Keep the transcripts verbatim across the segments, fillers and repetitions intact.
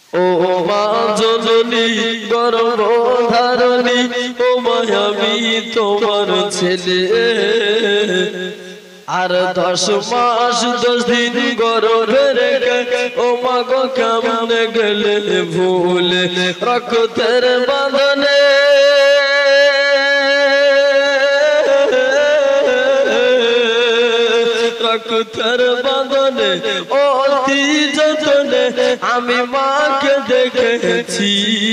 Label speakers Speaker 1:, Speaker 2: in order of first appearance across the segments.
Speaker 1: ও মা জননী গর্ভধারণী ও মায়াবী তোমার ছেলে আর দশ মাস দশ দিন গর্ভে রেখে ও মা গো কেমনে গেলে ভুলে রক্তের বাঁধনে রক্তের বাঁধনে অতি যতনে আমি মাকে দেখেছি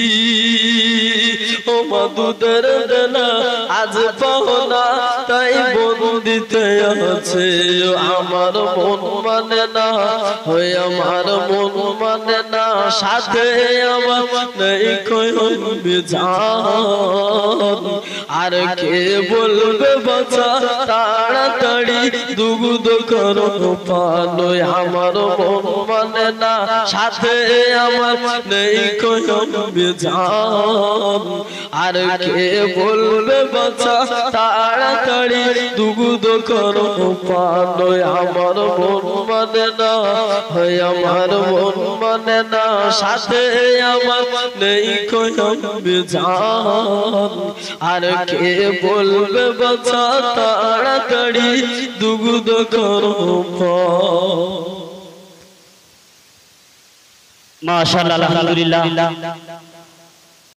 Speaker 1: ও মা দুধের দেনা আজ পাও না তাই বন্দিতে আছে আমার মন মানে না হয়ে আমার মন মানে না সাথে আমার নেই কই জান আর কে বলবে বাঁচা তাড়াতাড়ি দুগুদ করো পালো আমার মন মানে না সাথে আমার নেই কই জান আর কে বলবে বাঁচা তাড়াতাড়ি দুগুদ করো পালো আমার মন মানে না হয় আমার মন মানে না সাথে আমার নেই কই জান আর কে বলবে বাঁচা তাড়াতাড়ি দুগুদ করো
Speaker 2: মাশাআল্লাহ আলহামদুলিল্লাহ।